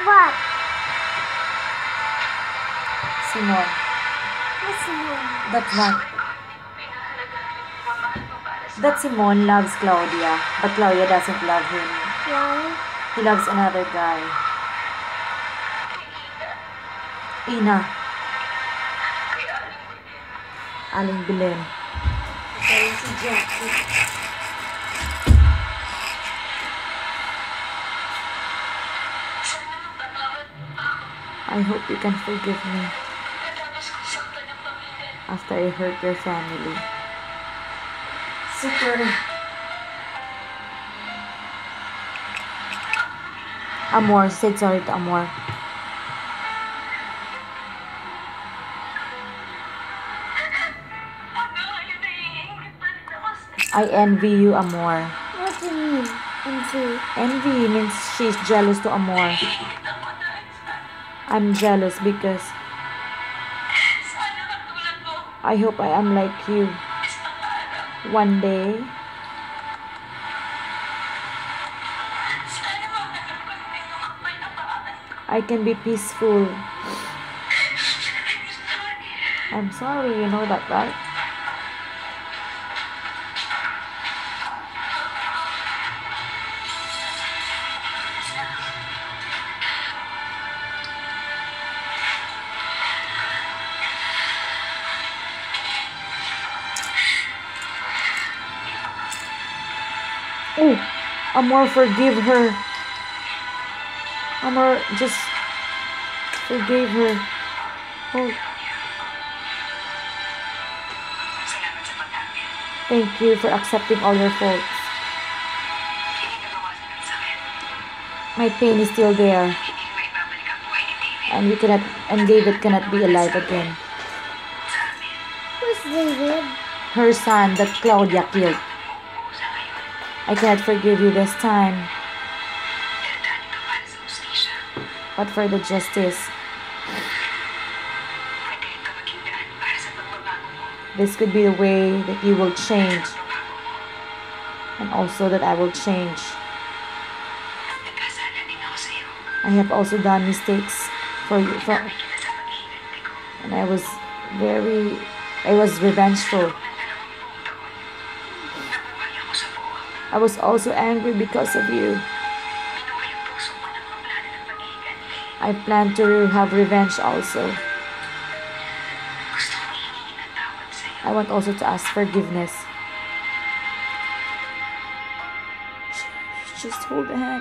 What? Simon. What's Simon? That's not. That Simon loves Claudia, but Claudia doesn't love him. Why? He loves another guy. Ina. Aling Belen. Okay, si Jackie. I hope you can forgive me after I hurt your family. Super. Amor, said sorry to Amor. I envy you, Amor. What do you mean? Envy. Envy means she's jealous to Amor. I'm jealous because I hope I am like you. One day, I can be peaceful. I'm sorry, you know that, right? Oh, Amor, forgive her. Amor, just forgive her. Oh. Thank you for accepting all your faults. My pain is still there. And David cannot be alive again. Who's David? Her son that Claudia killed. I cannot forgive you this time. But for the justice, this could be the way that you will change. And also that I will change. I have also done mistakes for you. And I was revengeful. I was also angry because of you. I plan to have revenge also. I want also to ask forgiveness. Just hold the hand.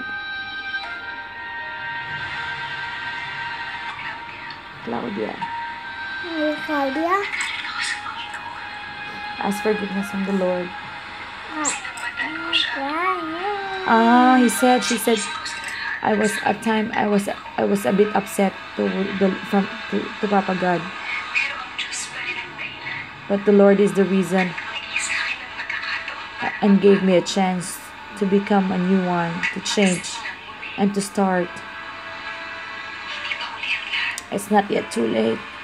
Claudia. Hey, Claudia. Ask forgiveness from the Lord. Why? She said, I was a bit upset to Papa God. But the Lord is the reason and gave me a chance to become a new one, to change and to start. It's not yet too late.